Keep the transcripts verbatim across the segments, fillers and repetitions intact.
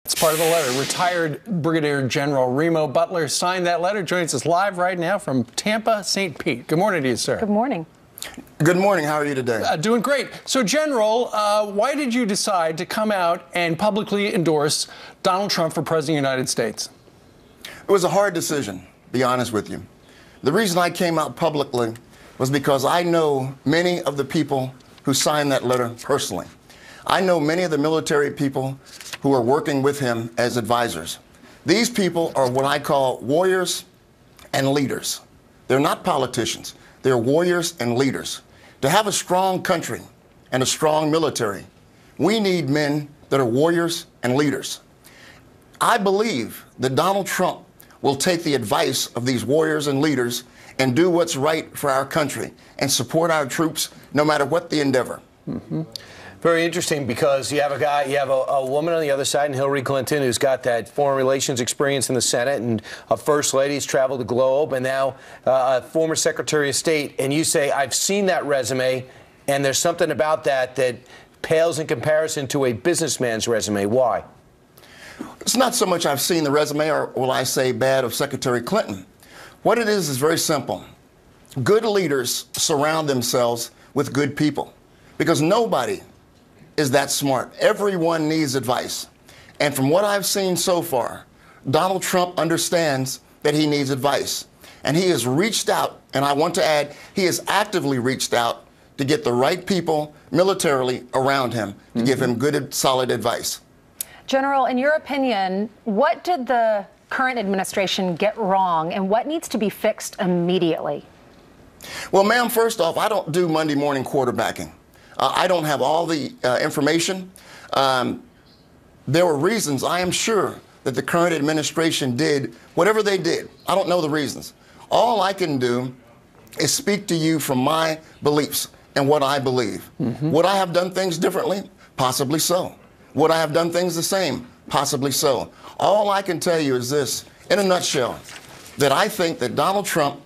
It's part of the letter. Retired Brigadier General Remo Butler signed that letter. Joins us live right now from Tampa, Saint Pete. Good morning to you, sir. Good morning. Good morning. How are you today? Uh, doing great. So, General, uh, why did you decide to come out and publicly endorse Donald Trump for President of the United States? It was a hard decision, to be honest with you. The reason I came out publicly was because I know many of the people who signed that letter personally. I know many of the military people who are working with him as advisors. These people are what I call warriors and leaders. They're not politicians. They're warriors and leaders. To have a strong country and a strong military, we need men that are warriors and leaders. I believe that Donald Trump will take the advice of these warriors and leaders and do what's right for our country and support our troops no matter what the endeavor. Mm-hmm. Very interesting, because you have a guy, you have a, a woman on the other side, and Hillary Clinton, who's got that foreign relations experience in the Senate, and a first lady who's traveled the globe, and now uh, a former Secretary of State. And you say, I've seen that resume, and there's something about that that pales in comparison to a businessman's resume. Why? It's not so much I've seen the resume, or will I say bad, of Secretary Clinton. What it is is very simple. Good leaders surround themselves with good people, because nobody is that smart. Everyone needs advice. And from what I've seen so far, Donald Trump understands that he needs advice. And he has reached out, and I want to add, he has actively reached out to get the right people militarily around him to mm-hmm. give him good, solid advice. General, in your opinion, what did the current administration get wrong, and what needs to be fixed immediately? Well, ma'am, first off, I don't do Monday morning quarterbacking. Uh, I don't have all the uh, information. Um, there were reasons, I am sure, that the current administration did whatever they did. I don't know the reasons. All I can do is speak to you from my beliefs and what I believe. Mm-hmm. Would I have done things differently? Possibly so. Would I have done things the same? Possibly so. All I can tell you is this, in a nutshell, that I think that Donald Trump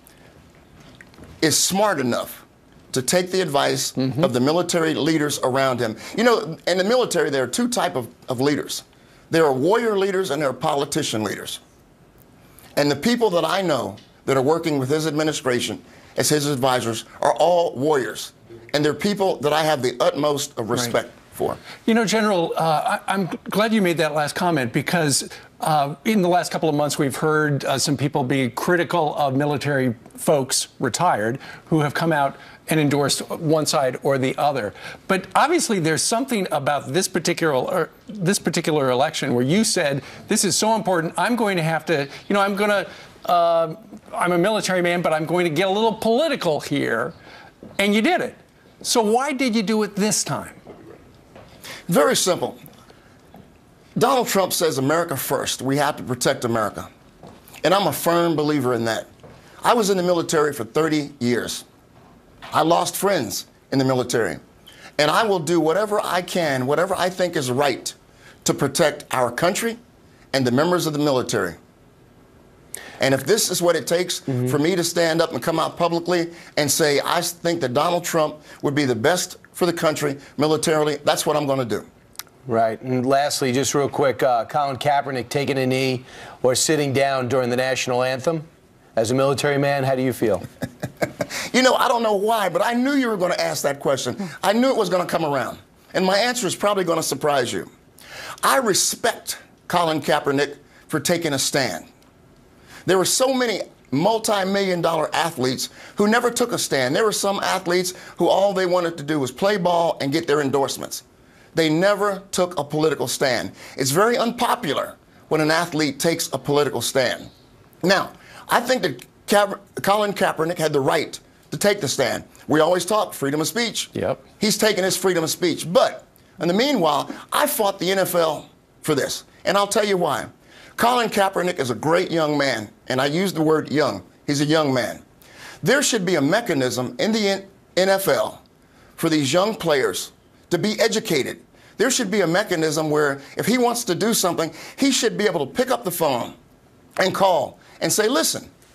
is smart enough to take the advice mm-hmm. of the military leaders around him. You know, in the military, there are two types of, of leaders. There are warrior leaders and there are politician leaders. And the people that I know that are working with his administration as his advisors are all warriors. And they're people that I have the utmost of respect right. for. You know, General, uh, I, I'm glad you made that last comment, because uh, in the last couple of months, we've heard uh, some people be critical of military folks, retired, who have come out and endorsed one side or the other. But obviously, there's something about this particular or this particular election where you said, this is so important, I'm going to have to, you know, I'm going to, uh, I'm a military man, but I'm going to get a little political here. And you did it. So why did you do it this time? Very simple. Donald Trump says America first. We have to protect America. And I'm a firm believer in that. I was in the military for thirty years. I lost friends in the military. And I will do whatever I can, whatever I think is right, to protect our country and the members of the military. And if this is what it takes mm-hmm. for me to stand up and come out publicly and say, I think that Donald Trump would be the best for the country militarily, that's what I'm going to do. Right. And lastly, just real quick, uh, Colin Kaepernick taking a knee or sitting down during the national anthem. As a military man, how do you feel? You know, I don't know why, but I knew you were going to ask that question. I knew it was going to come around. And my answer is probably going to surprise you. I respect Colin Kaepernick for taking a stand. There were so many multi-million dollar athletes who never took a stand. There were some athletes who all they wanted to do was play ball and get their endorsements. They never took a political stand. It's very unpopular when an athlete takes a political stand. Now, I think that Ka- Colin Kaepernick had the right to take the stand. We always talk freedom of speech. Yep. He's taken his freedom of speech. But in the meanwhile, I fought the N F L for this. And I'll tell you why. Colin Kaepernick is a great young man. And I use the word young. He's a young man. There should be a mechanism in the N F L for these young players to be educated. There should be a mechanism where if he wants to do something, he should be able to pick up the phone and call and say, listen,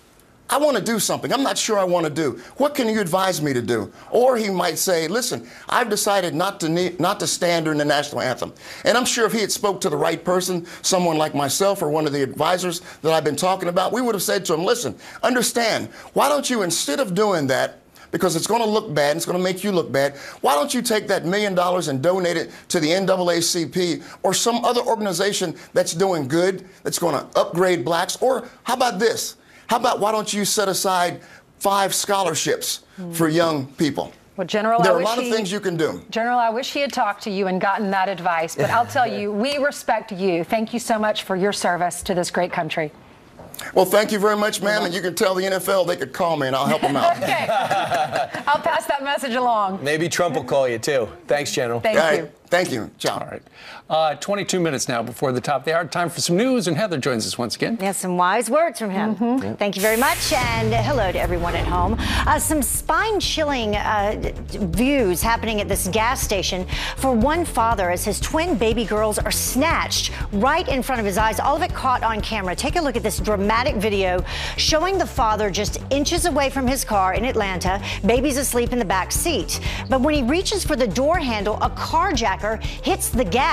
I want to do something. I'm not sure I want to do. What can you advise me to do? Or he might say, listen, I've decided not to need, not to stand during the national anthem. And I'm sure if he had spoke to the right person, someone like myself or one of the advisors that I've been talking about, we would have said to him, listen, understand, why don't you, instead of doing that, because it's going to look bad, and it's going to make you look bad, why don't you take that million dollars and donate it to the N double A C P or some other organization that's doing good, that's going to upgrade blacks? Or how about this? How about why don't you set aside five scholarships mm. for young people? Well, General, there I are a wish lot he, of things you can do. General, I wish he had talked to you and gotten that advice, but I'll tell you, we respect you. Thank you so much for your service to this great country. Well, thank you very much, ma'am, and you can tell the N F L they could call me and I'll help them out. Okay. I'll pass that message along. Maybe Trump will call you, too. Thanks, General. Thank All you. right. Thank you. Ciao. All right. Uh, twenty-two minutes now before the top of the hour. Time for some news, and Heather joins us once again. Yes, some wise words from him. Mm-hmm. Yeah. Thank you very much, and hello to everyone at home. Uh, some spine-chilling uh, views happening at this gas station for one father as his twin baby girls are snatched right in front of his eyes. All of it caught on camera. Take a look at this dramatic video showing the father just inches away from his car in Atlanta. Baby's asleep in the back seat. But when he reaches for the door handle, a carjacker hits the gas.